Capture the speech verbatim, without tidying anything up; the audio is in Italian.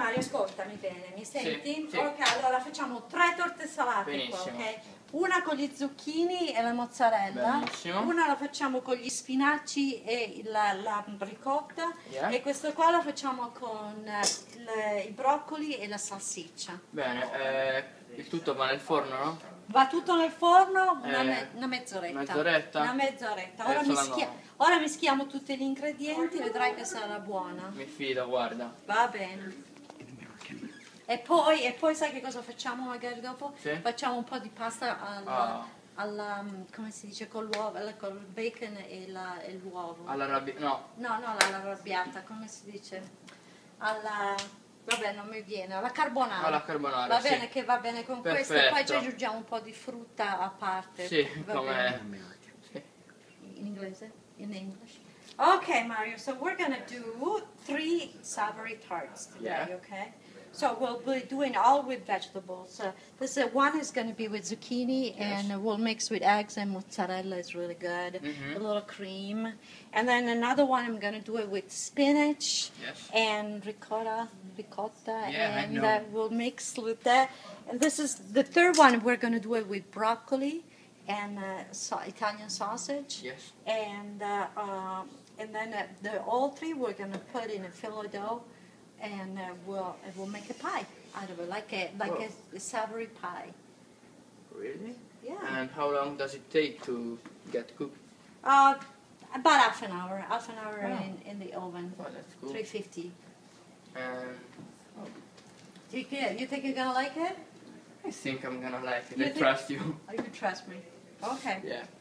Mario, ascoltami bene, mi senti? Sì, sì. Ok, allora facciamo tre torte salate. Benissimo. Qua, ok? Una con gli zucchini e la mozzarella, Benissimo. una la facciamo con gli spinaci e la, la ricotta, Yeah. e questo qua lo facciamo con eh, il- i broccoli e la salsiccia. Bene, eh, il tutto va nel forno, no? Va tutto nel forno una, Eh, me- una mezz'oretta. mezz'oretta? Una mezz'oretta. Eh, Ora, sono mischia- nuovo. ora mischiamo tutti gli ingredienti, vedrai che sarà buona. Mi fido, guarda. Va bene. E poi, e poi sai che cosa facciamo magari dopo? Sì. Facciamo un po' di pasta alla, Ah. alla come si dice, con l'uovo, con il bacon e, la- e l'uovo. Alla rabbia... no. No, no, alla arrabbiata, come si dice? Alla, vabbè, non mi viene, alla carbonara. Alla carbonara, Va sì. bene che va bene con questo, e poi Perfetto. ci aggiungiamo un po' di frutta a parte. Sì, va come... bene? Sì. In inglese? In English? Okay, Mario, so we're gonna do three savory tarts today, Yeah. okay? So we'll be doing all with vegetables. Uh, this uh, one is going to be with zucchini, Yes. and uh, we'll mix with eggs and mozzarella. It's really good. Mhm. A little cream, and then another one I'm going to do it with spinach Yes. and ricotta, ricotta, Yeah, I and know. uh, we'll mix with that. And this is the third one. We're going to do it with broccoli and uh, so Italian sausage. Yes. And uh, um, and then uh, the all three we're going to put in a filo dough, and uh, we'll and we'll make a pie out of it, like a like Wow. a, a savory pie. Really? Yeah. And how long does it take to get cooked? Uh, about half an hour, half an hour Oh. in, in the oven, Oh, that's cool. three fifty. And You, you think you're gonna like it? I think I'm gonna like it. You I think- trust you. Oh, you trust me. Okay. Yeah.